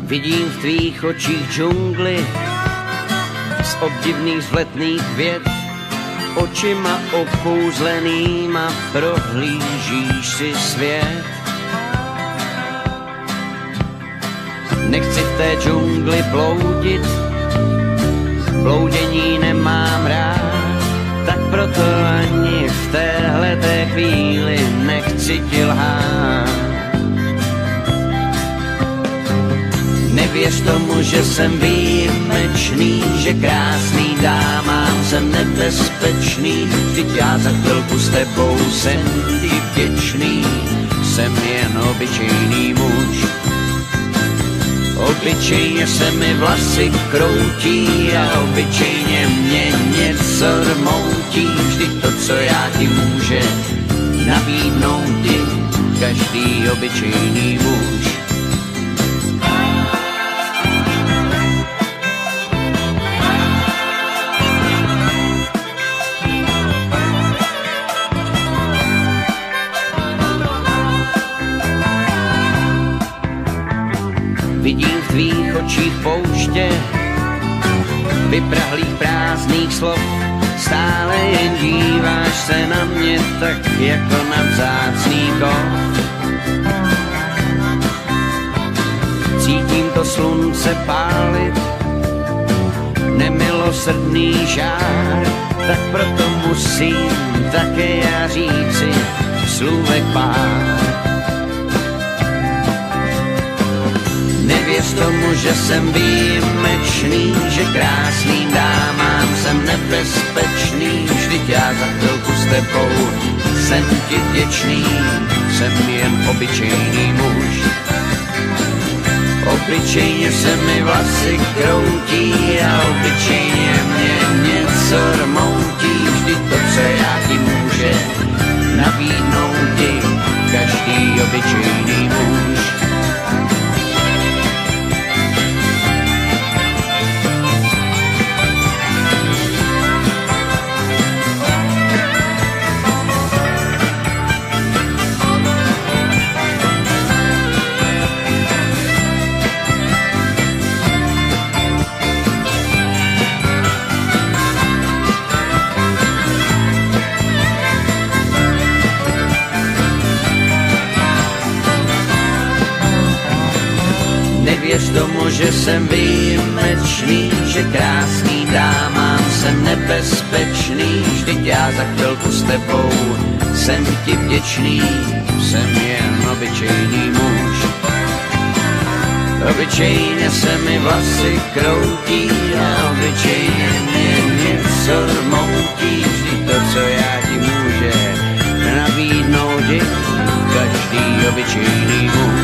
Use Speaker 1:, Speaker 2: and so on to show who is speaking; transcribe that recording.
Speaker 1: Vidím v tvých očích džungli z obdivných vzletných věd, očima okouzlenýma prohlížíš si svět. Nechci v té džungli bloudit, bloudění nemám rád, tak proto ani v téhleté chvíli nechci ti lhát. Nevěř tomu, že jsem výjimečný, že krásný dámám jsem nebezpečný, vždyť já za chvilku s tebou jsem ti vděčný, jsem jen obyčejný muž. Obyčejně se mi vlasy kroutí a obyčejně mě něco rmoutí, vždyť to, co já ti může nabídnout ti každý obyčejný muž. Vidím v tvých očích pouště vyprahlých prázdných slov, stále jen díváš se na mě tak jako na vzácný kov. Cítím to slunce pálit, nemilosrdný žár, tak proto musím také já říci slůvek pár. Nevěř tomu, že jsem výjimečný, že krásným dámám jsem nebezpečný, vždyť já za chvilku s tebou jsem ti vděčný, jsem jen obyčejný muž. Obyčejně se mi vlasy kroutí a obyčejně mě něco rmoutí, vždyť to, co já ti může nabídnout ti každý obyčejný muž. Nevěř tomu, že jsem výjimečný, že krásný dámám jsem nebezpečný, vždyť já za chvilku s tebou jsem ti vděčný, jsem jen obyčejný muž. Obyčejně se mi vlasy kroutí a obyčejně mě něco rmoutí, vždyť to, co já ti může nabídnout ti každý obyčejný muž.